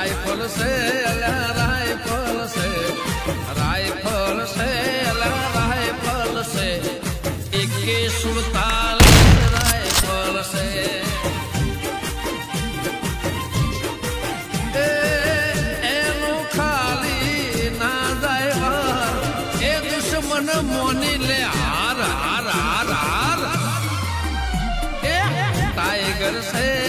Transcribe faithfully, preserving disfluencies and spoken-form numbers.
rifle से अला rifle से राइफल से अला राइफल से इक्कीस सुड़तालीस राइफल से एनु खाली ना ड्राइवर ए दुश्मन मोनी ले हार हार हार हार ए टाइगर से